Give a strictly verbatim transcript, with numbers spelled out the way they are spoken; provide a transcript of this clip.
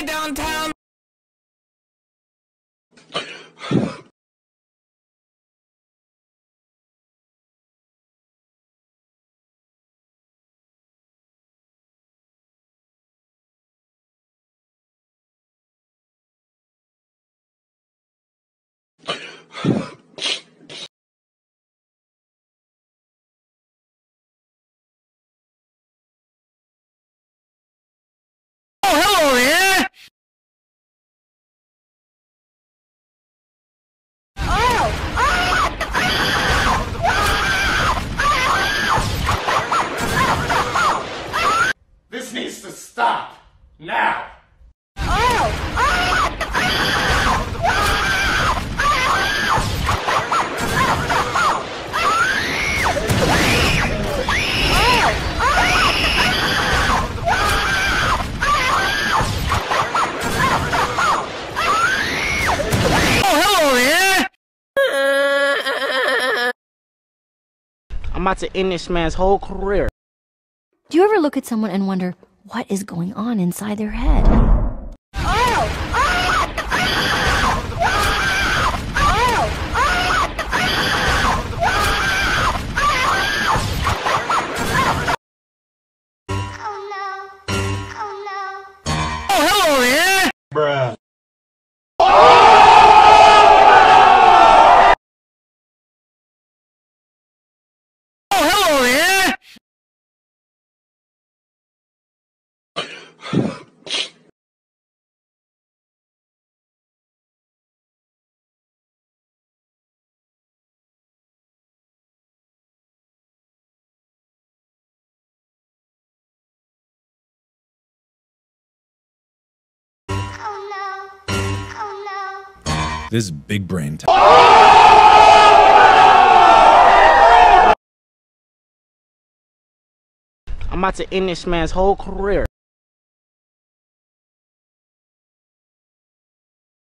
way downtown. Oh, hello there. This needs to stop now. I'm about to end this man's whole career. Do you ever look at someone and wonder what is going on inside their head? Bruh. This big brain time. I'm about to end this man's whole career.